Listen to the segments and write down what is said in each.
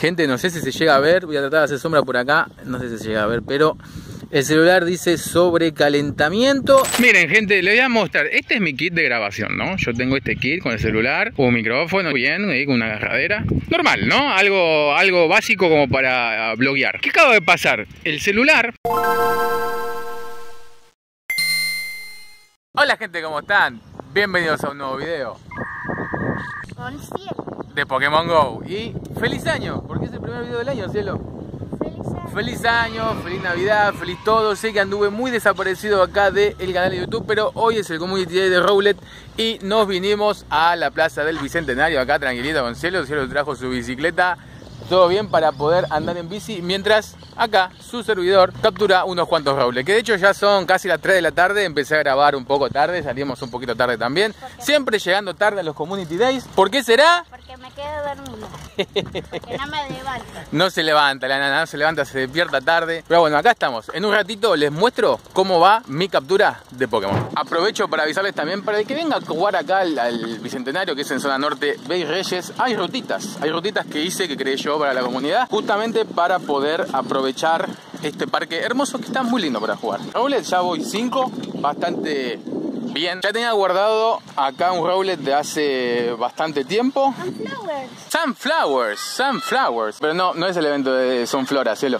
Gente, no sé si se llega a ver, voy a tratar de hacer sombra por acá, no sé si se llega a ver, pero el celular dice sobrecalentamiento. Miren, gente, les voy a mostrar, este es mi kit de grabación, ¿no? Yo tengo este kit con el celular, un micrófono, bien, ahí con una agarradera. Normal, ¿no? Algo básico como para bloguear. ¿Qué acaba de pasar? El celular... Hola gente, ¿cómo están? Bienvenidos a un nuevo video de Pokémon GO. Y feliz año, porque es el primer video del año, cielo. Feliz año, feliz Navidad, feliz todo. Sé que anduve muy desaparecido acá del canal de YouTube, pero hoy es el Community Day de Rowlet y nos vinimos a la Plaza del Bicentenario, acá tranquilito con Cielo. Cielo trajo su bicicleta, todo bien para poder andar en bici, mientras acá su servidor captura unos cuantos Rowlet, que de hecho ya son casi las 3 de la tarde. Empecé a grabar un poco tarde, salimos un poquito tarde también, siempre llegando tarde a los Community Days. ¿Por qué será? Porque me quedo dormida, porque no me levanto. No se levanta la nana, no se levanta, se despierta tarde. Pero bueno, acá estamos. En un ratito les muestro cómo va mi captura de Pokémon. Aprovecho para avisarles también, para el que venga a jugar acá al Bicentenario, que es en zona norte, Bay Reyes, hay rutitas que hice, que creé yo para la comunidad, justamente para poder aprovechar este parque hermoso que está muy lindo para jugar. Rowlet ya voy 5, bastante bien. Ya tenía guardado acá un Rowlet de hace bastante tiempo. Sunflowers. Pero no es el evento de Sunflora, cielo.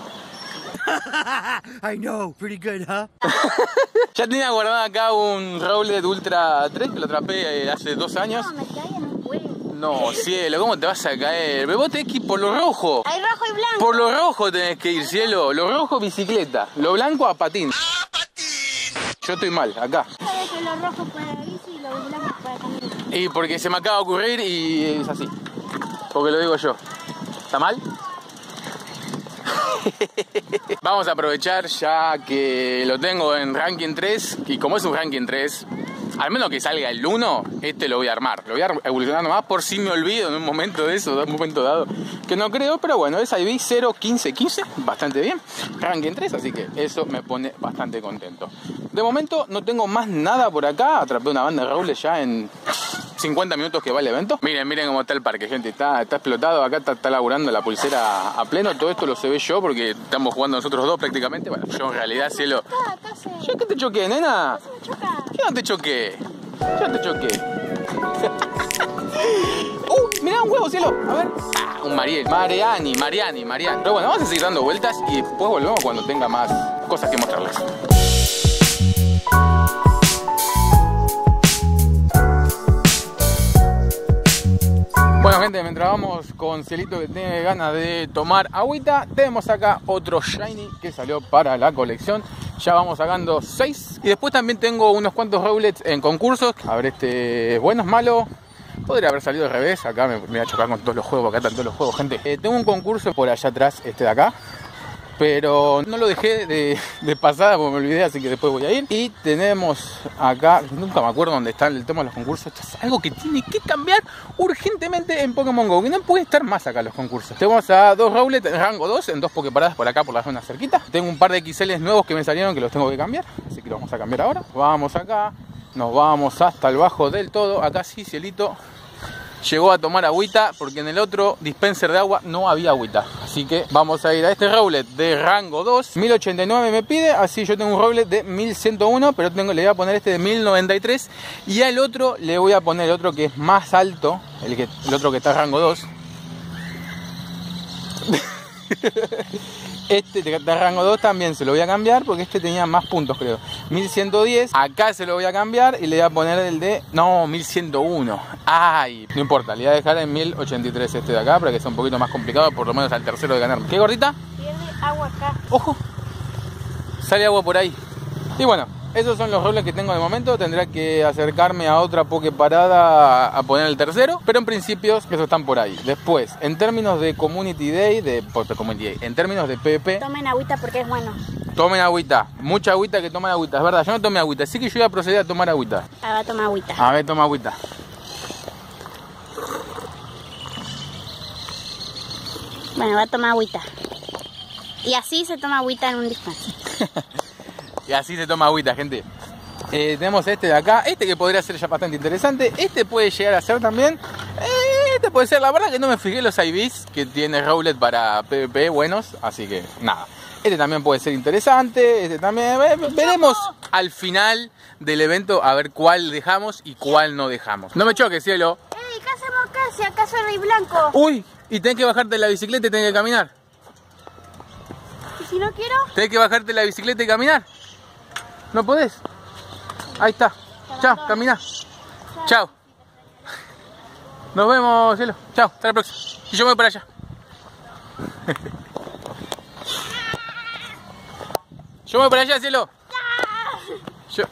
I know, pretty good, huh? Ya tenía guardado acá un Rowlet Ultra 3 que lo atrapé hace 2 años. No, me caí en un juego. No, cielo, ¿cómo te vas a caer? Pero vos tenés que ir por lo rojo. Hay rojo y blanco. Por lo rojo tenés que ir, cielo. Lo rojo, bicicleta. Lo blanco, a patín. Yo estoy mal, acá. ¿Sabes que lo rojo para bici y lo blanco para caminar? Y porque se me acaba de ocurrir y es así. Porque lo digo yo. ¿Está mal? Vamos a aprovechar ya que lo tengo en ranking 3. Y como es un ranking 3, al menos que salga el 1, lo voy a armar. Lo voy a evolucionar nomás por si me olvido en un momento de eso, en un momento dado. Que no creo, pero bueno, es IV 0, 15, 15. Bastante bien. Ranking 3, así que eso me pone bastante contento. De momento no tengo más nada por acá. Atrapé una banda de Rowlet ya en 50 minutos que va el evento. Miren cómo está el parque, gente. Está explotado. Acá está laburando la pulsera a pleno. Todo esto lo se ve yo porque estamos jugando nosotros dos prácticamente. Bueno, yo en realidad, cielo. ¿Yo qué te choqué, nena? Yo no te choqué. Mirá un huevo, cielo. A ver. Un Mariani. Pero bueno, vamos a seguir dando vueltas y después volvemos cuando tenga más cosas que mostrarles. Bueno, gente, mientras vamos con Cielito que tiene ganas de tomar agüita, tenemos acá otro Shiny que salió para la colección. Ya vamos sacando 6. Y después también tengo unos cuantos Rowlets en concursos. A ver, bueno, es malo. Podría haber salido al revés. Acá me voy a chocar con todos los juegos. Acá están todos los juegos, gente. Tengo un concurso por allá atrás, de acá. Pero no lo dejé de pasada porque me olvidé, así que después voy a ir. Y tenemos acá, nunca me acuerdo dónde está el tema de los concursos. Esto es algo que tiene que cambiar urgentemente en Pokémon GO, que no puede estar más acá los concursos. Tenemos a 2 Rowlet en rango 2, en 2 Poképaradas por acá, por la zona cerquita. Tengo un par de XLs nuevos que me salieron que los tengo que cambiar, así que los vamos a cambiar ahora. Vamos acá, nos vamos hasta el bajo del todo. Acá sí, Cielito llegó a tomar agüita porque en el otro dispenser de agua no había agüita. Así que vamos a ir a este Rowlet de rango 2. 1089 me pide, así yo tengo un Rowlet de 1101, pero le voy a poner este de 1093. Y al otro le voy a poner el otro que es más alto, el otro que está en rango 2. Este de rango 2 también se lo voy a cambiar porque este tenía más puntos, creo. 1110. Acá se lo voy a cambiar y le voy a poner el de... No, 1101. Ay, no importa, le voy a dejar en 1083 este de acá para que sea un poquito más complicado, por lo menos al tercero de ganarme. ¿Qué, gordita? Tiene agua acá. Ojo, sale agua por ahí. Y bueno, esos son los Rowlets que tengo de momento. Tendré que acercarme a otra Poképarada a poner el tercero, pero en principio esos están por ahí. Después, en términos de Community Day, en términos de PvP, tomen agüita porque es bueno. Tomen agüita, mucha agüita, que tomen agüita. Es verdad, yo no tomé agüita, así que yo voy a proceder a tomar agüita. Ah, va a tomar agüita. A ver, toma agüita. Bueno, va a tomar agüita. Y así se toma agüita en un dispenser. Y así se toma agüita, gente. Tenemos este de acá, que podría ser ya bastante interesante. Este puede llegar a ser también. Este puede ser. La verdad que no me fijé los IVs que tiene Rowlet para PvP buenos, así que nada. Este también puede ser interesante, este también... Veremos al final del evento a ver cuál dejamos y cuál no dejamos. No me choques, cielo. Ey, ¿qué hacemos acá? Si acaso es rey blanco. Uy, y tenés que bajarte de la bicicleta y tenés que caminar. ¿Y si no quiero? Tenés que bajarte de la bicicleta y caminar. ¿No podés? Ahí está. Chao, caminá. Chao. Nos vemos, cielo. Chao, hasta la próxima. Y yo me voy para allá. Yo me voy para allá, cielo. Yo...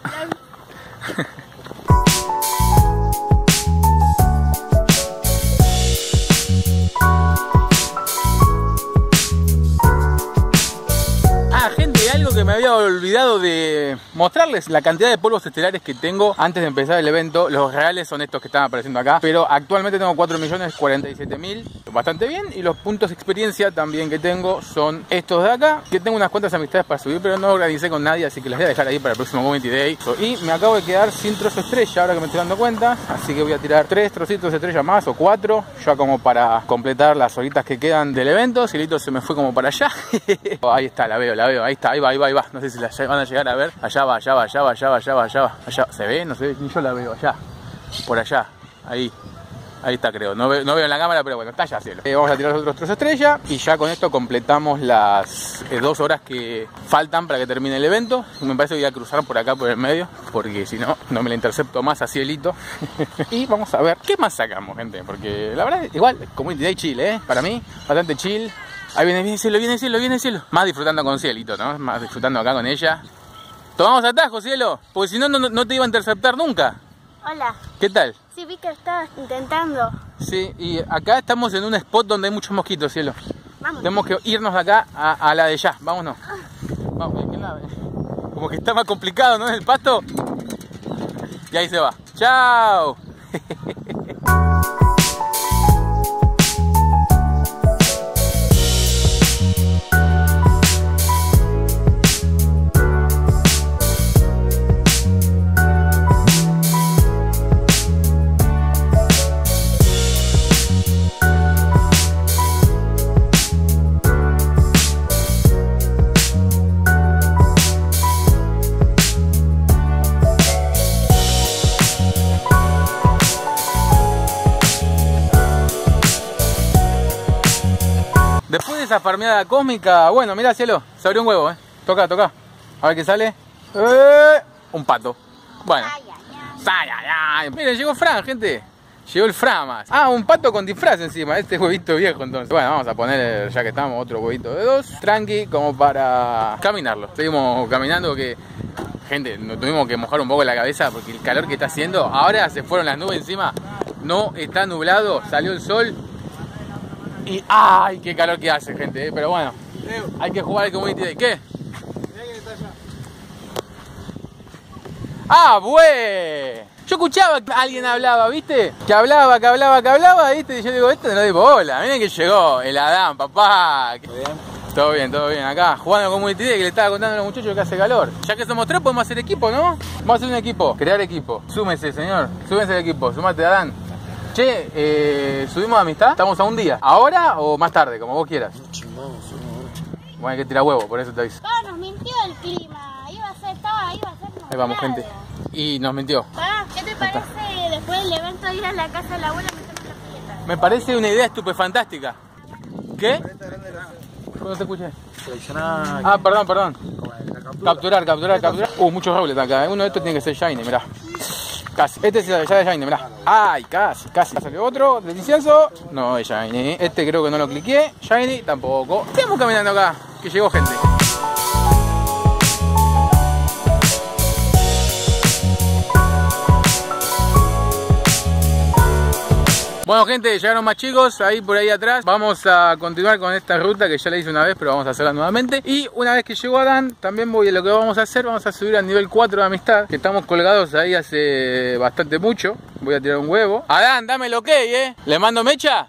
Gente, algo que me había olvidado de mostrarles, la cantidad de polvos estelares que tengo antes de empezar el evento. Los reales son estos que están apareciendo acá, pero actualmente tengo 4.047.000, bastante bien. Y los puntos de experiencia también que tengo son estos de acá, que tengo unas cuantas amistades para subir, pero no organicé con nadie, así que las voy a dejar ahí para el próximo Community Day. Y me acabo de quedar sin trozo estrella, ahora que me estoy dando cuenta, así que voy a tirar 3 trocitos de estrella más, o 4, ya como para completar las horitas que quedan del evento. Cielito se me fue como para allá. Ahí está, la veo, ahí está, ahí va. No sé si la van a llegar a ver. Allá va. Allá. ¿Se ve? No se ve, ni yo la veo. Allá. Por allá. Ahí está, creo. No veo en la cámara, pero bueno, está allá, cielo. Vamos a tirar los otros trozos estrella. Y ya con esto completamos las 2 horas que faltan para que termine el evento. Me parece que voy a cruzar por acá, por el medio, porque si no, no me la intercepto más a cielito. Y vamos a ver qué más sacamos, gente. Porque la verdad, igual, Community Day chill, para mí, bastante chill. Ahí viene cielo. Más disfrutando con cielito, ¿no? Más disfrutando acá con ella. Tomamos atajo, cielo, porque si no, no te iba a interceptar nunca. Hola. ¿Qué tal? Sí, vi que estabas intentando. Sí, y acá estamos en un spot donde hay muchos mosquitos, cielo. Vamos. Tenemos que irnos de acá a la de allá. Vámonos. Vamos, como que está más complicado, ¿no? El pasto. Y ahí se va. ¡Chao! Después de esa farmeada cósmica, bueno, mira, cielo, se abrió un huevo, Toca. A ver qué sale. Un pato. Bueno. Miren, llegó Fran, gente. Llegó el Framas. Ah, un pato con disfraz encima. Este huevito viejo, entonces. Bueno, vamos a poner, ya que estamos, otro huevito de 2. Tranqui, como para caminarlo. Seguimos caminando que... Gente, nos tuvimos que mojar un poco la cabeza porque el calor que está haciendo. Ahora se fueron las nubes encima. No está nublado, salió el sol. Y ¡ay! Qué calor que hace, gente, pero bueno, hay que jugar el Community Day. ¿Qué? ¡Ah, güey! Yo escuchaba que alguien hablaba, ¿viste? Que hablaba, ¿viste? Y yo digo, esto no le doy bola. Miren que llegó el Adán, papá. ¿Todo bien? Todo bien. Acá, jugando el Community Day, que le estaba contando a los muchachos que hace calor. Ya que somos 3, podemos hacer equipo, ¿no? Vamos a hacer un equipo, crear equipo. Súmese, señor. Súmese al equipo. Súmate, Adán. Che, ¿subimos de amistad? Estamos a un día. ¿Ahora o más tarde? Como vos quieras. Bueno, hay que tirar huevo, por eso te aviso. Nos mintió el clima. Iba a ser nublado. Ahí vamos, gente. Y nos mintió. ¿Qué te parece después del evento ir a la casa de la abuela y meternos la fiesta? Me parece una idea estupefantástica. ¿Qué? ¿Cuándo te escuché? Seleccionar. Ah, perdón. Capturar. Muchos robles acá. Uno de estos tiene que ser shiny, mirá. Casi. Este es ya de shiny, mirá. Ay, casi. Salió otro del incienso. No es shiny. Este creo que no lo cliqué. Shiny tampoco. Estamos caminando acá, que llegó gente. Bueno, gente, llegaron más chicos ahí por ahí atrás. Vamos a continuar con esta ruta que ya la hice una vez, pero vamos a hacerla nuevamente. Y una vez que llegó Adán, también lo que vamos a hacer, vamos a subir al nivel 4 de amistad, que estamos colgados ahí hace bastante mucho. Voy a tirar un huevo. Adán, dame el ok, ¿Le mando mecha?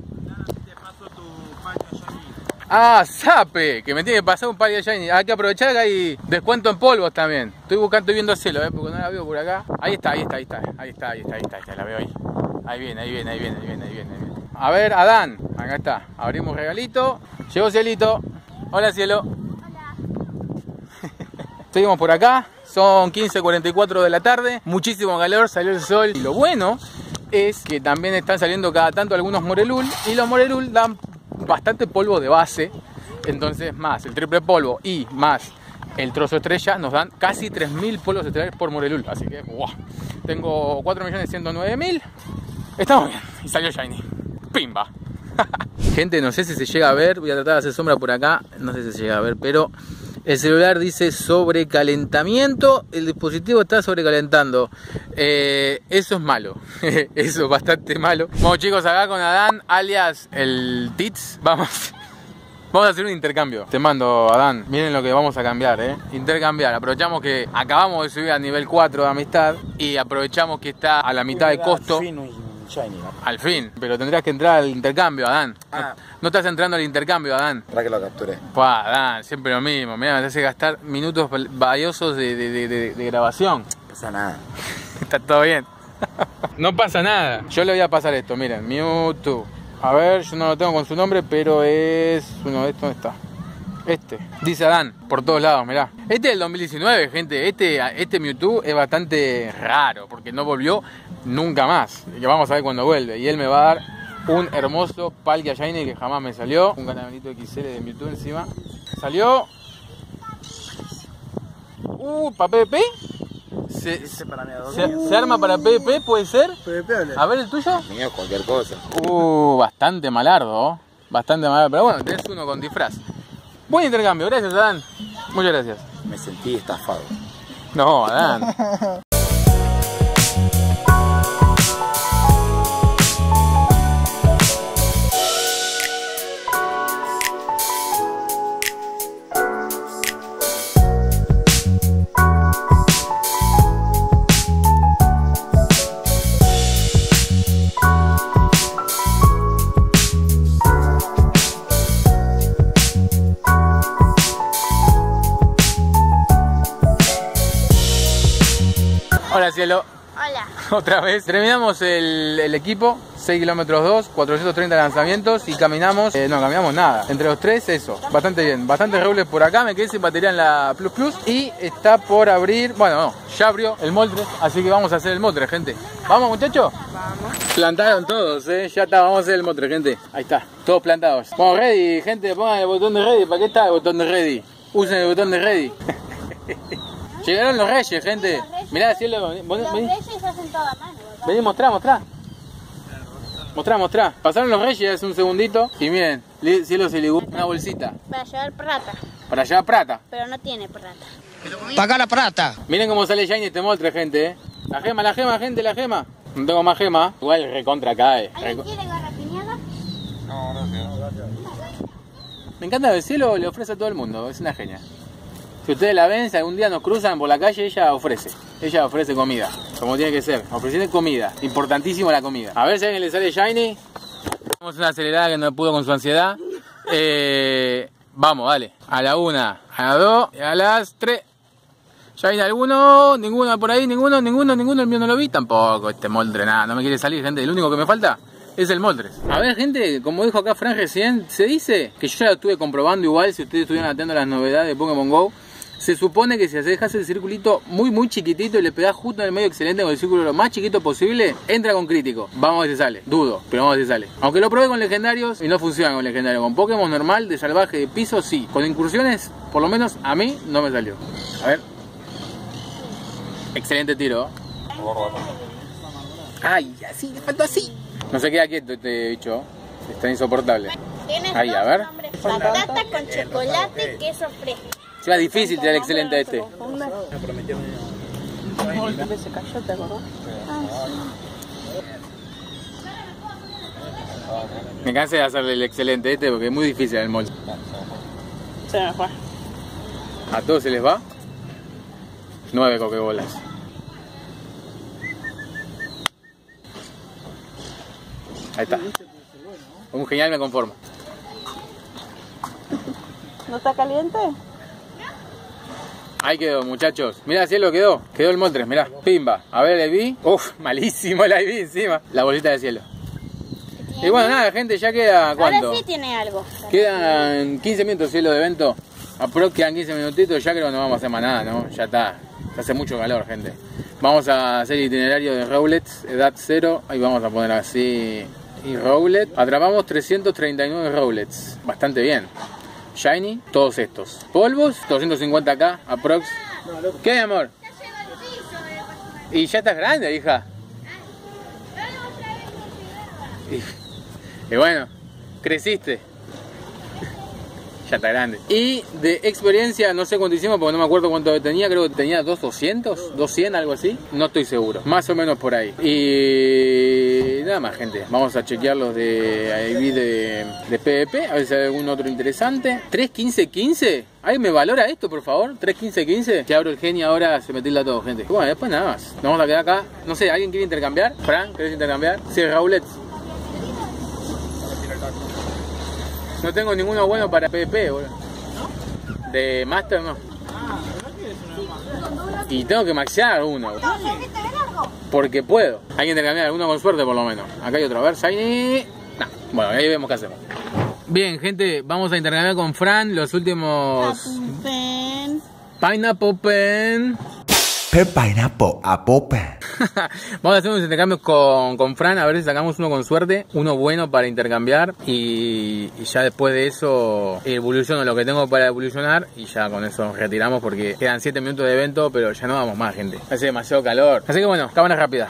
Ah, Zape, que me tiene que pasar un par de shiny. Hay que aprovechar que hay descuento en polvos también. Estoy viendo cielo, porque no la veo por acá. Ahí está, la veo ahí. Ahí viene. A ver, Adán, acá está. Abrimos regalito. Llegó Cielito. Hola, Cielo. Hola. Seguimos por acá. Son 15:44 de la tarde. Muchísimo calor, salió el sol. Y lo bueno es que también están saliendo cada tanto algunos morelul. Y los morelul dan bastante polvo de base. Entonces, más el triple polvo y más el trozo estrella, nos dan casi 3.000 polvos estelares por morelul. Así que, wow. Tengo 4.109.000. Estamos bien. Y salió shiny. Pimba. Gente, no sé si se llega a ver. Voy a tratar de hacer sombra por acá. No sé si se llega a ver, pero el celular dice sobrecalentamiento. El dispositivo está sobrecalentando. Eso es malo. Eso es bastante malo. Bueno, chicos, acá con Adán, alias el Tits. Vamos a hacer un intercambio. Te mando, Adán. Miren lo que vamos a cambiar, intercambiar. Aprovechamos que acabamos de subir a nivel 4 de amistad. Y aprovechamos que está a la mitad de costo. Al fin, pero tendrías que entrar al intercambio, Adán. No estás entrando al intercambio, Adán. Para que lo capturé. Adán, siempre lo mismo. Mirá, me hace gastar minutos valiosos de grabación. No pasa nada. Está todo bien. No pasa nada. Yo le voy a pasar esto, miren, Mewtwo. A ver, yo no lo tengo con su nombre, pero es uno de estos. ¿Dónde está? Este. Dice Adán, por todos lados, mirá. Este es del 2019, gente. Este Mewtwo es bastante raro, porque no volvió nunca más. Y que vamos a ver cuando vuelve. Y él me va a dar un hermoso Palkia Shiny que jamás me salió. Un caramelito XL de Mewtwo encima. Salió. ¿Para PvP? ¿Se arma para PvP? ¿Puede ser? A ver el tuyo. Mío, cualquier cosa. Bastante malardo. Bastante malardo. Pero bueno, tenés uno con disfraz. Buen intercambio, gracias, Adán. Muchas gracias. Me sentí estafado. No, Adán. Hola, Cielo. Hola. Otra vez. Terminamos el equipo. 6 kilómetros 2, 430 lanzamientos y caminamos. No caminamos nada. Entre los tres, eso. Bastante bien. Bastante regular por acá. Me quedé sin batería en la Plus Plus. Y está por abrir. Bueno, no. Ya abrió el Moltres. Así que vamos a hacer el Moltres, gente. ¿Vamos, muchachos? Vamos. Plantaron todos, Ya está. Vamos a hacer el Moltres, gente. Ahí está. Todos plantados. Bueno, ready, gente. Pongan el botón de ready. ¿Para qué está el botón de ready? Usen el botón de ready. Llegaron los reyes, gente. Mirá, Cielo. Los reyes hacen todo a mano. Vení, mostrá. Mostrá. Pasaron los reyes hace un segundito. Y miren, Cielo se ligó una bolsita. Para llevar plata. Para llevar plata. Pero no tiene plata. Paga la plata. Miren cómo sale Shiny este Moltres, gente, La gema, gente, la gema. No tengo más gema. Igual recontra cae. ¿Alguien quiere garrapiñada? No, gracias. Me encanta que Cielo le ofrece a todo el mundo. Es una genia. Si ustedes la ven, si algún día nos cruzan por la calle, ella ofrece comida, como tiene que ser, ofreciendo comida, importantísimo la comida. A ver si a alguien le sale Shiny. Tenemos una acelerada que no pudo con su ansiedad. Vamos, dale, a la 1, a la 2 y a las 3. Shiny alguno, ninguno por ahí, ninguno, el mío no lo vi, tampoco, este Moltres, nada, no me quiere salir, gente, el único que me falta es el Moltres. A ver, gente, como dijo acá Fran recién, se dice que yo ya lo estuve comprobando igual, si ustedes estuvieran atentos a las novedades de Pokémon GO. Se supone que si dejas el circulito muy chiquitito y le pegás justo en el medio excelente con el círculo lo más chiquito posible, entra con crítico. Vamos a ver si sale. Dudo, pero vamos a ver si sale. Aunque lo probé con legendarios y no funciona con legendarios. Con Pokémon normal, de salvaje, de piso, sí. Con incursiones, por lo menos a mí, no me salió. A ver. Excelente tiro. Ay, así, le faltó así. No se queda quieto este bicho. Está insoportable. Ahí, a ver. Patata con chocolate, queso fresco. Será difícil tirar excelente a este. Me cansé de hacerle el excelente a este porque es muy difícil el molde. Se me fue. ¿A todos se les va? 9 coquebolas. Ahí está. Un genial, me conformo. ¿No está caliente? Ahí quedó, muchachos. Mirá, Cielo, quedó el Moltres, mirá. Pimba. A ver el IV. Uf, malísimo el IV encima. La bolita de Cielo. Y bueno, nada, gente, ya queda, ¿cuánto? Ahora sí tiene algo. Quedan 15 minutos, cielo, de evento. Aprox quedan 15 minutitos, ya creo que no vamos a hacer más nada, ¿no? Ya está. Hace mucho calor, gente. Vamos a hacer itinerario de roulets, edad 0. Ahí vamos a poner así. Y roulette. Atrapamos 339 roulets. Bastante bien. Shiny, todos estos. Polvos, 250k, aprox. ¿Qué, amor? Y ya estás grande, hija. Y bueno, creciste. Ya está grande. Y de experiencia, no sé cuánto hicimos porque no me acuerdo cuánto tenía. Creo que tenía 200, 200, algo así. No estoy seguro. Más o menos por ahí. Y nada más, gente. Vamos a chequear los de IV de PvP. A ver si hay algún otro interesante. 3.15.15. ¿Alguien me valora esto, por favor? 3.15.15. Que abro el genio ahora, se metirla todo, gente. Bueno, después nada más. Nos vamos a quedar acá. No sé, ¿alguien quiere intercambiar? Fran, ¿querés intercambiar? Sí, Raulets. No tengo ninguno bueno para PvP, boludo. De Master no. Y tengo que maxear uno. Porque puedo. Hay que intercambiar alguno con suerte por lo menos. Acá hay otro. A ver, Shiny. No. Bueno, ahí vemos qué hacemos. Bien, gente, vamos a intercambiar con Fran los últimos... Pineapple Pen. Pineapple apple pen. Vamos a hacer unos intercambios con Fran, a ver si sacamos uno con suerte, uno bueno para intercambiar y ya después de eso evoluciono lo que tengo para evolucionar y ya con eso retiramos porque quedan 7 minutos de evento, pero ya no vamos más, gente. Hace demasiado calor. Así que bueno, cámara rápida.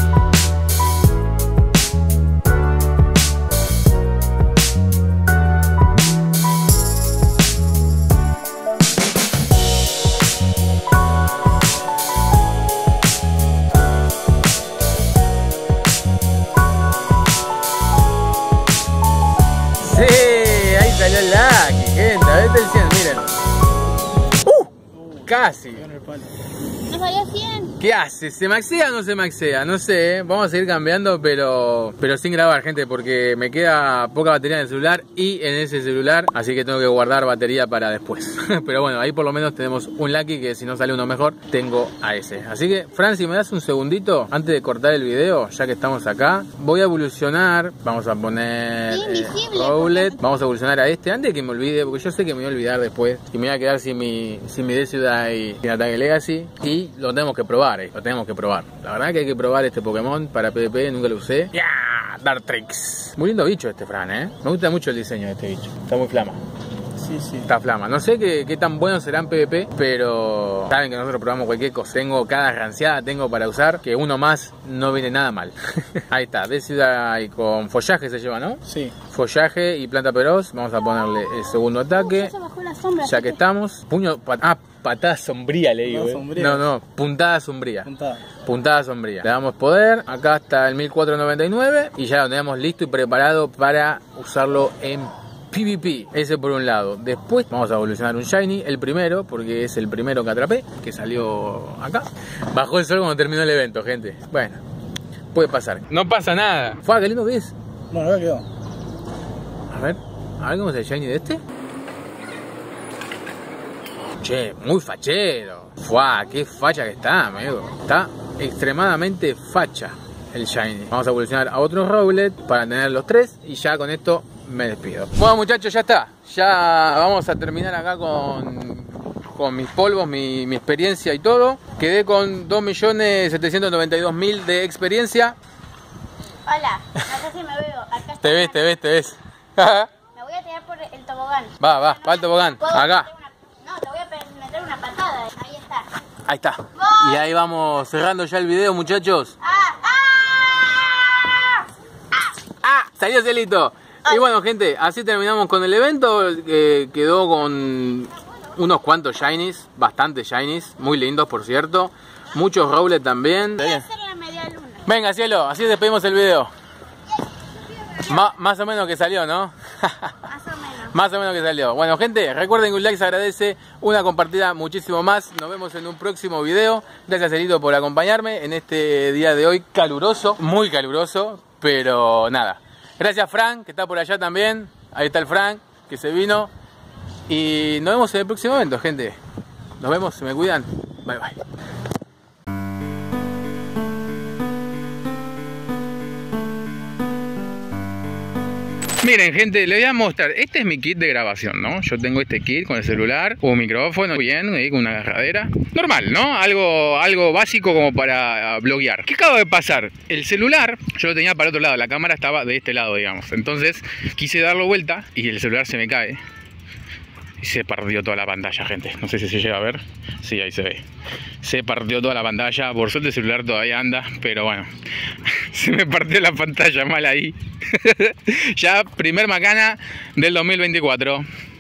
Lucky, gente, a ver atención, miren. Casi. ¿No salió 100? ¿Qué hace? ¿Se maxea o no se maxea? No sé, vamos a seguir cambiando, pero sin grabar, gente, porque me queda poca batería en el celular y en ese celular, así que tengo que guardar batería para después. Pero bueno, ahí por lo menos tenemos un Lucky que si no sale uno mejor, tengo a ese. Así que, Fran, si me das un segundito antes de cortar el video, ya que estamos acá, voy a evolucionar. Vamos a poner Roulette. Vamos a evolucionar a este antes de que me olvide, porque yo sé que me voy a olvidar después y me voy a quedar sin mi de ciudad y sin ataque Legacy. Y lo tenemos que probar, lo tenemos que probar. La verdad que hay que probar este Pokémon para PvP, nunca lo usé. ¡Ya! Dartrix. Muy lindo bicho este, Fran, ¿eh? Me gusta mucho el diseño de este bicho. Está muy flama. Sí, sí. Está flama. No sé qué tan bueno será en PvP, pero saben que nosotros probamos cualquier cosa. Tengo cada ranciada, tengo para usar, que uno más no viene nada mal. Ahí está, de ciudad y con follaje se lleva, ¿no? Sí. Follaje y planta feroz. Vamos a ponerle el segundo ataque. Ya bajó la sombra, Ya que estamos. Puño... patada sombría le digo. No, sombría. No, puntada sombría. Puntada. Puntada sombría. Le damos poder. Acá está el 1499 y ya lo tenemos listo y preparado para usarlo en PvP. Ese por un lado. Después vamos a evolucionar un Shiny, el primero, porque es el primero que atrapé, que salió acá. Bajó el sol cuando terminó el evento, gente. Bueno, puede pasar. No pasa nada. Fua, qué lindo que es. Bueno, acá quedó. A ver cómo es el Shiny de este. Che, muy fachero. Fua, qué facha que está, amigo. Está extremadamente facha el Shiny. Vamos a evolucionar a otro Rowlet para tener los 3 y ya con esto me despido. Bueno, muchachos, ya está. Ya vamos a terminar acá con mis polvos, mi experiencia y todo. Quedé con 2.792.000 de experiencia. Hola, no sé si me veo. Acá está. Te ves. Me voy a tirar por el tobogán. Va el tobogán. Acá. No, te voy a meter una patada. Ahí está. Ahí está. Y ahí vamos cerrando ya el video, muchachos. Salió Celito. Y bueno, gente, así terminamos con el evento. Quedó con unos cuantos Shinies, bastantes Shinies, muy lindos por cierto. Muchos Rowlet también. Voy a hacer la media luna. Venga, cielo, así despedimos el video. Más o menos que salió, ¿no? Más o menos. Más o menos que salió. Bueno, gente, recuerden que un like se agradece, una compartida muchísimo más. Nos vemos en un próximo video. Gracias, Celito, por acompañarme en este día de hoy caluroso, muy caluroso, pero nada. Gracias, Frank, que está por allá también. Ahí está el Frank, que se vino. Y nos vemos en el próximo evento, gente. Nos vemos, se me cuidan. Bye, bye. Miren, gente, les voy a mostrar. Este es mi kit de grabación, ¿no? Yo tengo este kit con el celular, un micrófono, bien, ahí con una agarradera. Normal, ¿no? Algo básico como para bloguear. ¿Qué acaba de pasar? El celular, yo lo tenía para otro lado, la cámara estaba de este lado, digamos. Entonces, quise darlo vuelta y el celular se me cae. Y se partió toda la pantalla, gente. No sé si se llega a ver. Sí, ahí se ve. Se partió toda la pantalla. Por suerte el celular todavía anda, pero bueno. Se me partió la pantalla mal ahí. Ya primer macana del 2024.